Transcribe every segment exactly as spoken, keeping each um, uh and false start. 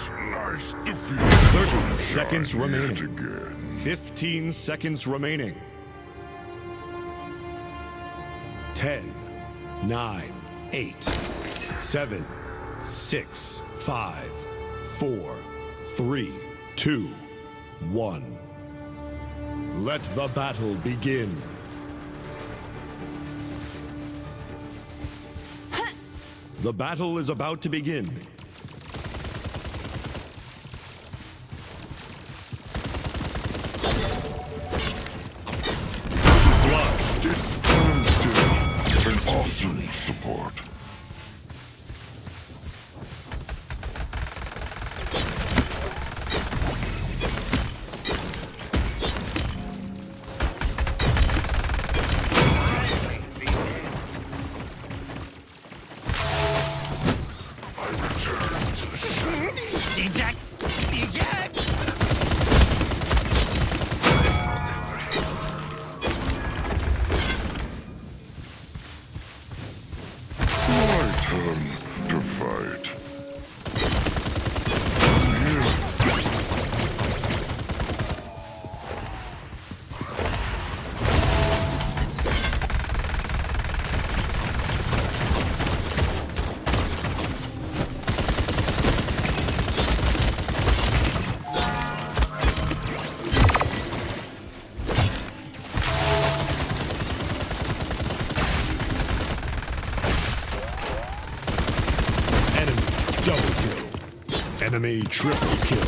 Nice defeat. thirty seconds Shine remaining. yet again. fifteen seconds remaining. ten, nine, eight, seven, six, five, four, three, two, one. Let the battle begin. The battle is about to begin. An awesome support. I return to the shadows. Eject! Eject! My turn to fight. Double kill. Enemy triple kill.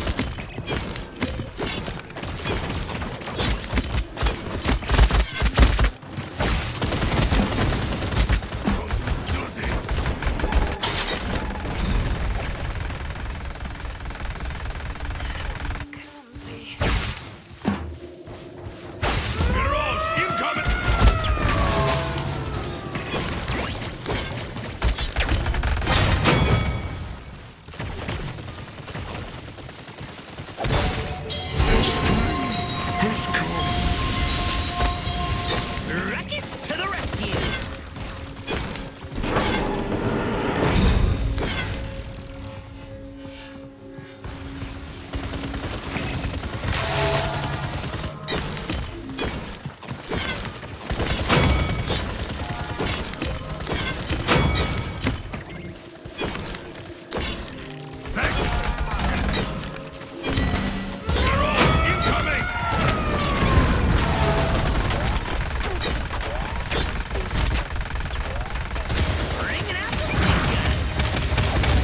Ruckus to the rescue! Bringing out the big guns!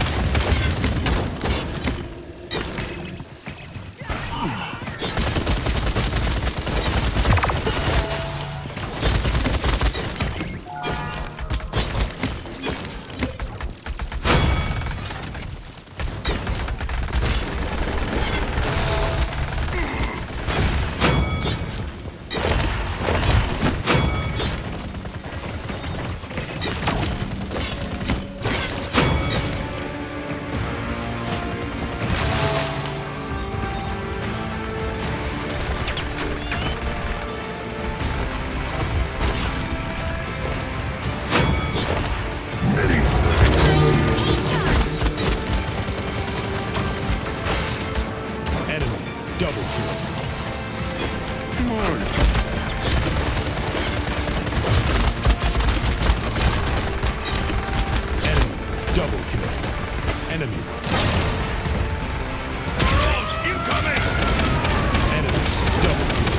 Enemy double kill. Enemy double kill. Enemy. Incoming! Enemy double kill.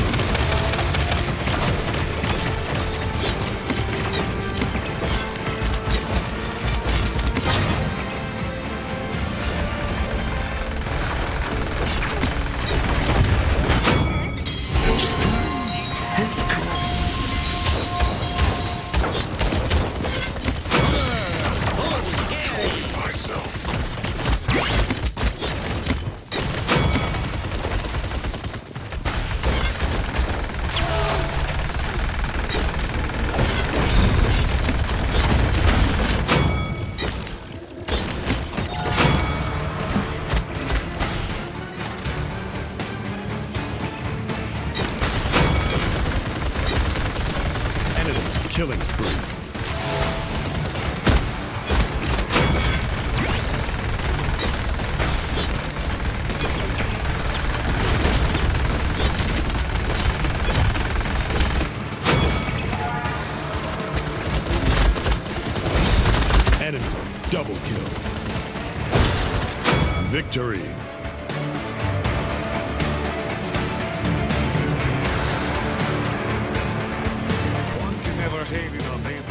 Killing spree. double kill. Victory. One can never have enough ammo.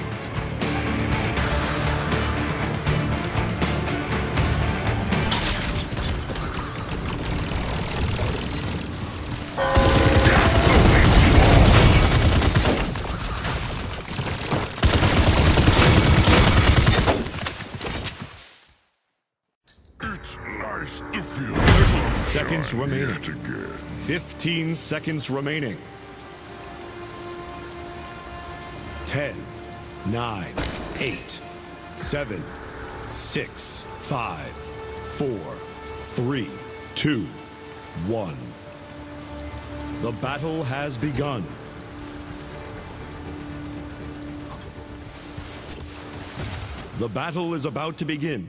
It's nice to feel thirty seconds sunshine remaining. yet again. fifteen seconds remaining. ten, nine, eight, seven, six, five, four, three, two, one. The battle has begun. The battle is about to begin.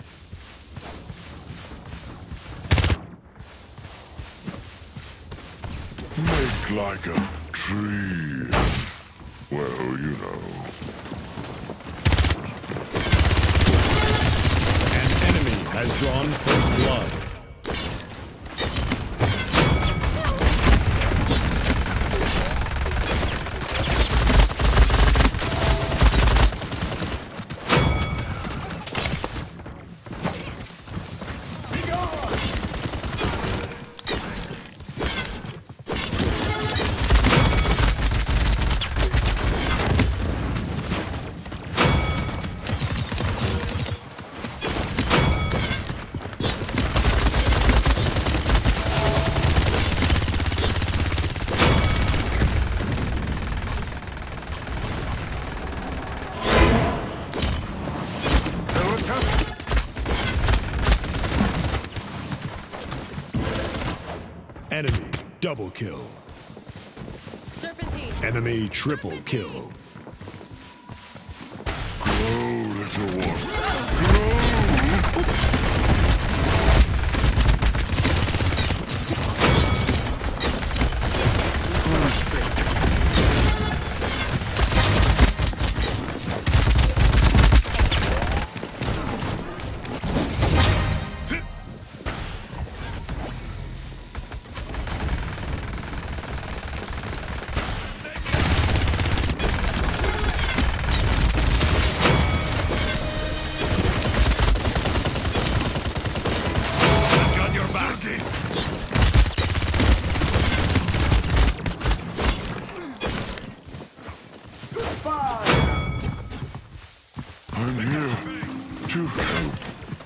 Make like a tree. Well, you know. An enemy has drawn first blood. Enemy double kill. Serpentine. Enemy triple kill. Grow, little one. Grow! I'm here to help.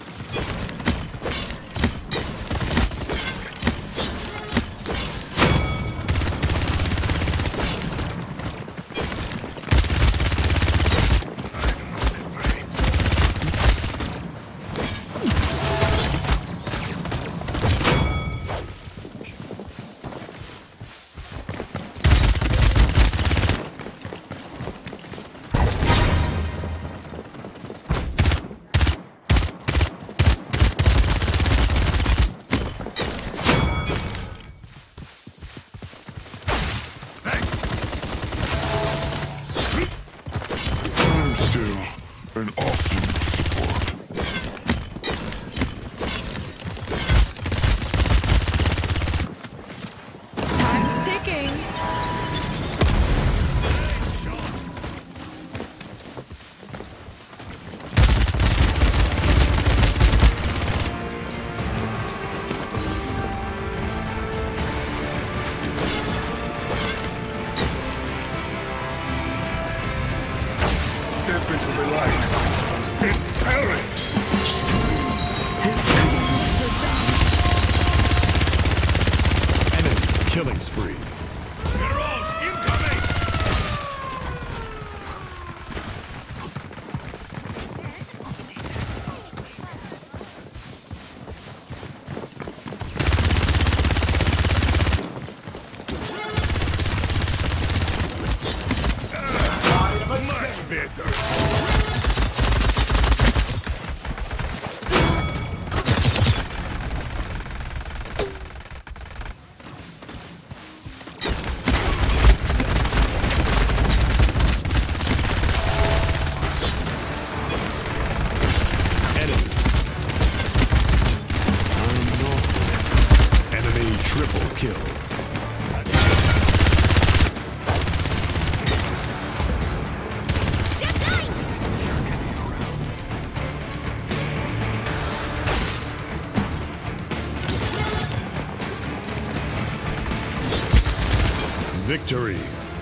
I'm still an awesome support. Time's ticking. Step into the light and perish. Victory.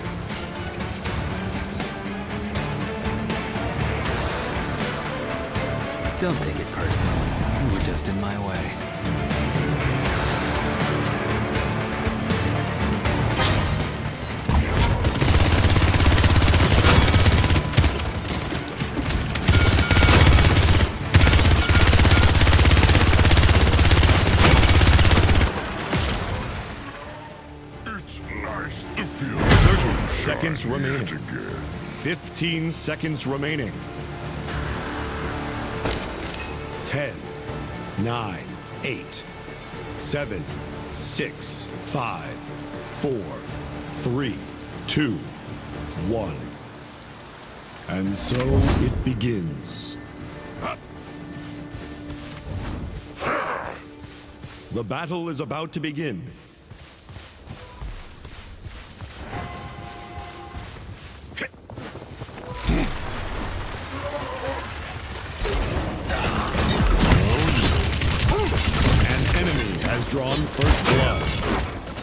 Don't take it personally. You were just in my way. It's nice to feel thirty seconds sunshine remaining. yet again. fifteen seconds remaining. ten, nine, eight, seven, six, five, four, three, two, one. And so it begins. The battle is about to begin. An enemy has drawn first blood.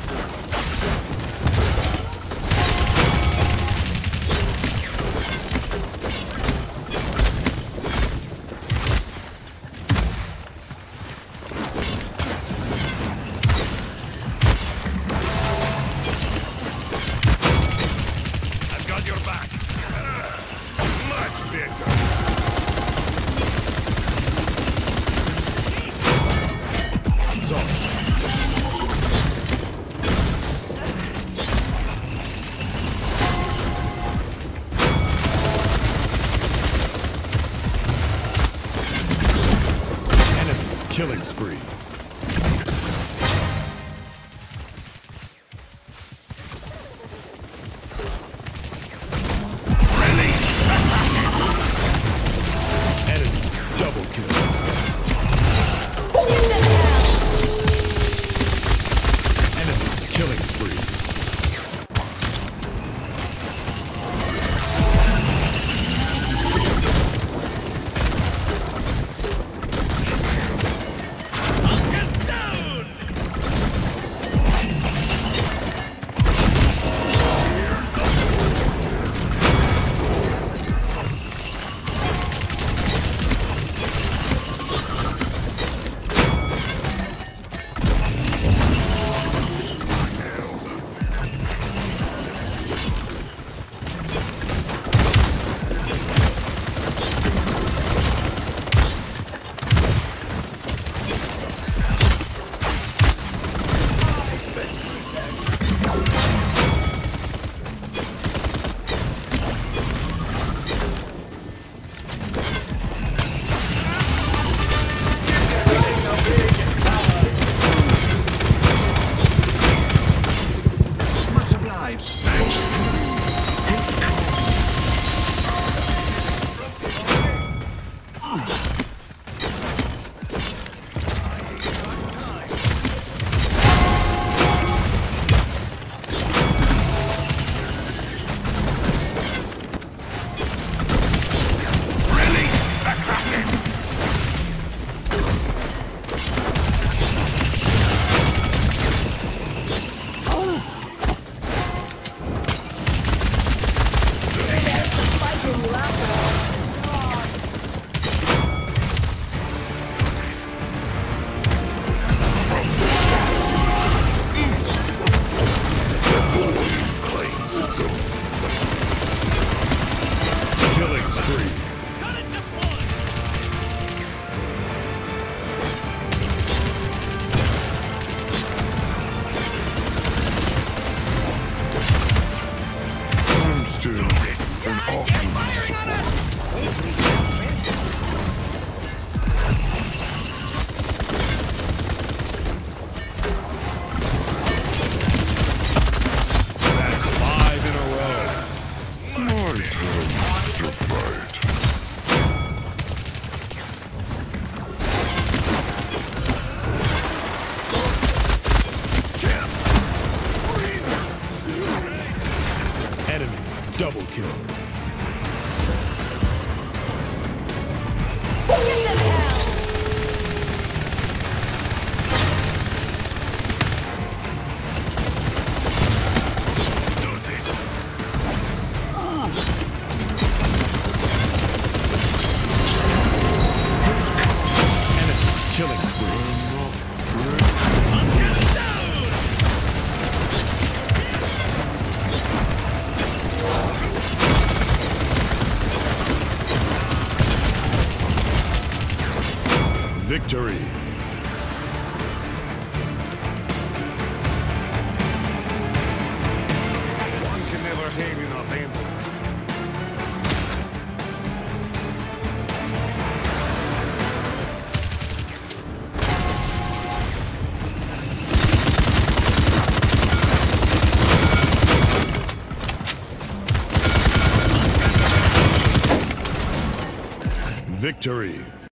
I've got your back. Much bigger. Enemy killing spree. Enemy double kill. Enemy killing spree. Victory. One can never have enough ammo. Victory.